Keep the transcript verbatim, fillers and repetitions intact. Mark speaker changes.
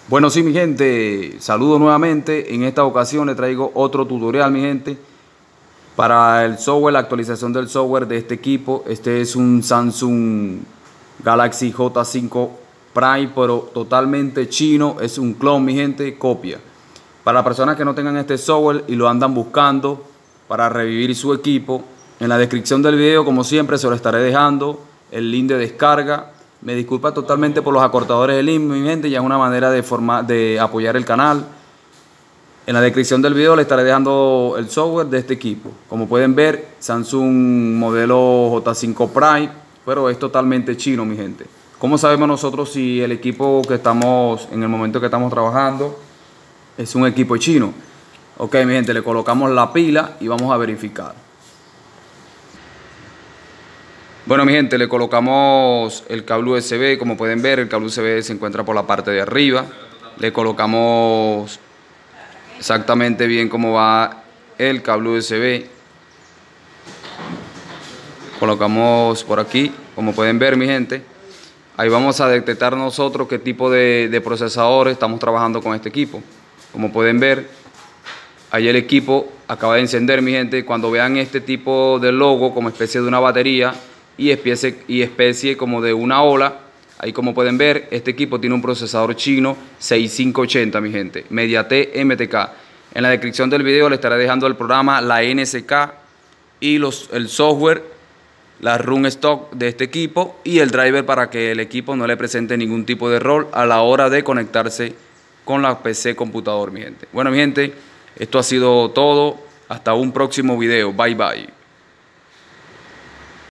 Speaker 1: Bueno, sí, mi gente, saludo nuevamente. En esta ocasión les traigo otro tutorial, mi gente, para el software, la actualización del software de este equipo. Este es un Samsung Galaxy J cinco Prime, pero totalmente chino. Es un clon, mi gente, copia. Para las personas que no tengan este software y lo andan buscando para revivir su equipo, en la descripción del video, como siempre, se lo estaré dejando el link de descarga. Me disculpa totalmente por los acortadores del link, mi gente, ya es una manera de, formar, de apoyar el canal. En la descripción del video le estaré dejando el software de este equipo. Como pueden ver, Samsung modelo J cinco Prime, pero es totalmente chino, mi gente. ¿Cómo sabemos nosotros si el equipo que estamos, en el momento que estamos trabajando, es un equipo chino? Ok, mi gente, le colocamos la pila y vamos a verificar. Bueno, mi gente, le colocamos el cable U S B. Como pueden ver, el cable U S B se encuentra por la parte de arriba. Le colocamos exactamente bien cómo va el cable U S B. Colocamos por aquí, como pueden ver, mi gente. Ahí vamos a detectar nosotros qué tipo de, de procesadores estamos trabajando con este equipo. Como pueden ver, ahí el equipo acaba de encender, mi gente. Cuando vean este tipo de logo como especie de una batería y especie, y especie como de una ola, ahí como pueden ver, este equipo tiene un procesador chino sesenta y cinco ochenta, mi gente, MediaTek M T K. En la descripción del video le estaré dejando el programa, la N S K y los, el software, la run stock de este equipo y el driver para que el equipo no le presente ningún tipo de error a la hora de conectarse con la P C computador, mi gente. Bueno, mi gente, esto ha sido todo. Hasta un próximo video. Bye, bye.